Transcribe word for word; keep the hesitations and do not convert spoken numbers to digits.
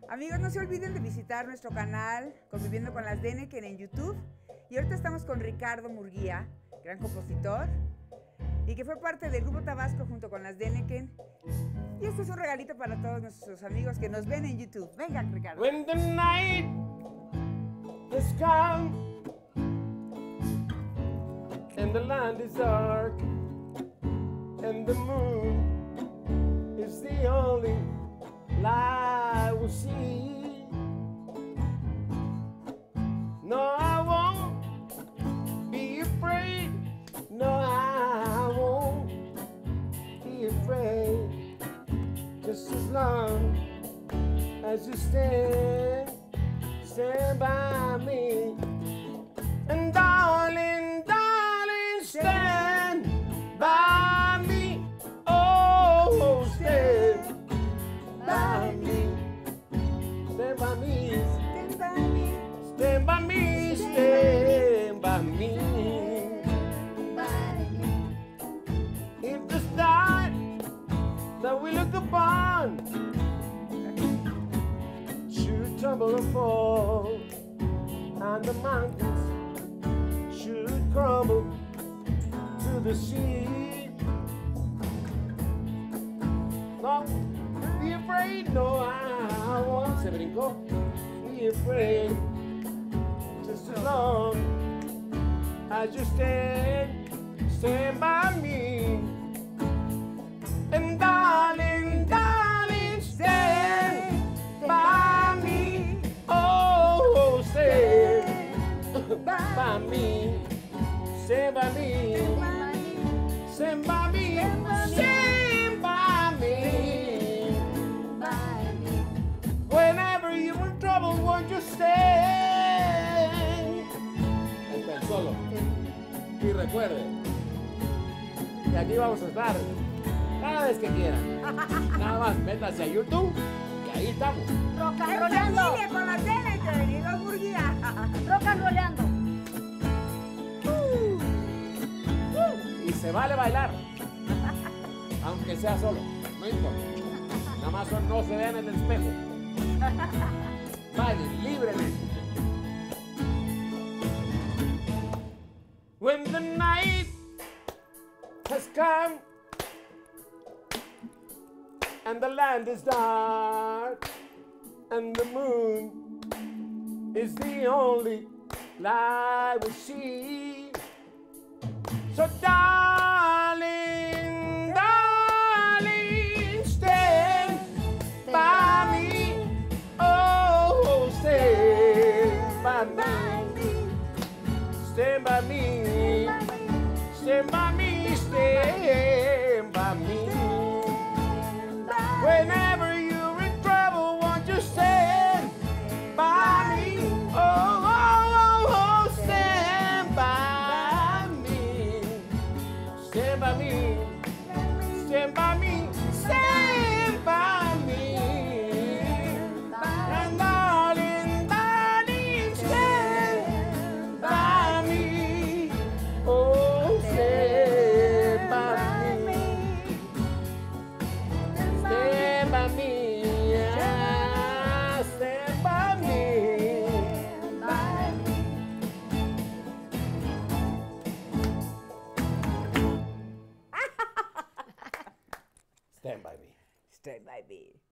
Amigos, no se olviden de visitar nuestro canal Conviviendo con las Deneken en YouTube. Y ahorita estamos con Ricardo Murguía, gran compositor, y que fue parte del Grupo Tabasco junto con las Deneken. Y este es un regalito para todos nuestros amigos que nos ven en YouTube. Venga, Ricardo. When the night has come and the land is dark and the moon is the only light we'll see. No, I won't be afraid. No, I won't be afraid. Just as long as you stand, stand by me. And darling, darling, stand by me. Oh, stand by me. Stand by me. Stand by me. Stand by me. Stand by me. If the star that we look upon should tumble and fall, and the mountains should crumble to the sea, no, be afraid, no, I won't, se brincó, be afraid, just as long as you stand, stand by me, and darling, darling, stand by me, oh, stand by me, stand by me, stand by me, stand by me, whenever you're in trouble, won't you stand? Ahí está el solo. Y recuerde que aquí vamos a estar cada vez que quieran. Nada más métase a YouTube y ahí estamos. En Rocanroleando. familia con las Deneken y los Murguía. Rocanroleando. Y se vale bailar, aunque sea solo, no importa. Nada más no se vean en el espejo. Bailen libremente. When the night has come and the land is dark and the moon is the only light we see. So dark.